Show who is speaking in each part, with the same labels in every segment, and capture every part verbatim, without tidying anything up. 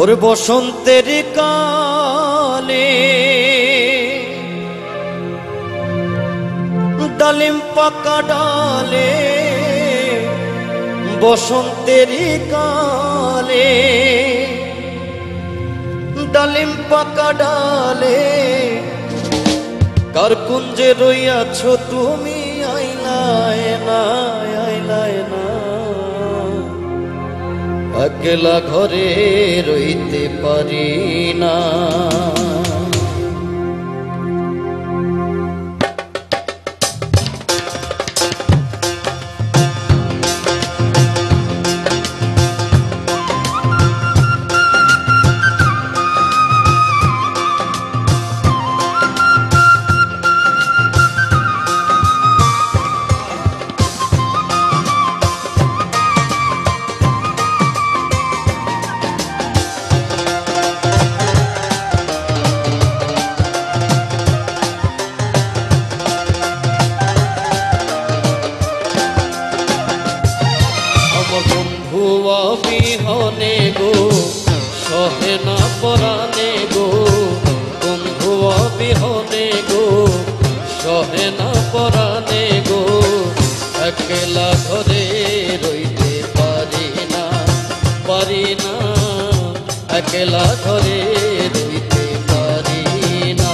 Speaker 1: ওর বসন্তের কালে ডালিম পাকা ডালে, বসন্তের কালে ডালিম পাকা ডালে, কার কুঞ্জে রইয়াছ তুমি আইলায় না আইলায় না, একলা ঘরে রইতে পারি না। বিহনে গো সহে না পরানে গো, বন্ধু বিহনে গো সহে না পরানে গো, একলা ঘরে রইতে পারি না পারি না, একলা ঘরে রইতে পারি না।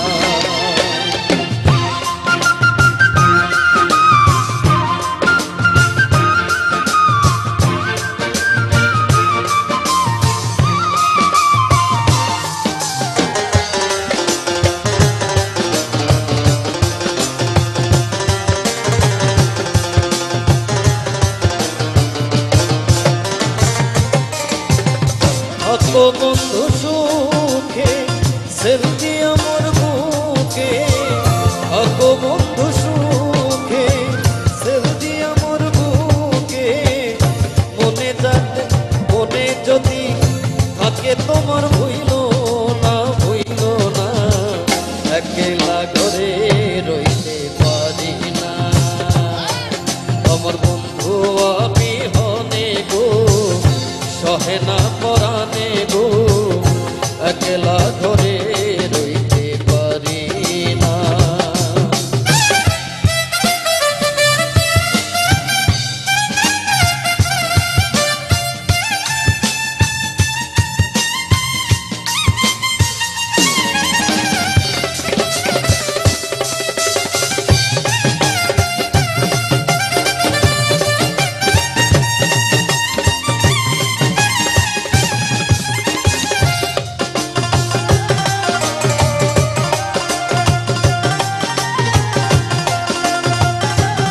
Speaker 1: বন্ধু সুখে সেলতি আমার বুকে, আগো বন্ধু সুখে সেলতি আমার বুকে, মনে যাতে মনে যদি থাকে তোমার ভুইল না ভুইল না, একলা ঘরে রইতে পারি না। আমার বন্ধু আমি হনে গো সহে না পরানে গো, একলা ঘরে রইতে পারি না।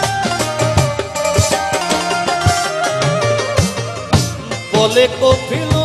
Speaker 1: বলে কপিল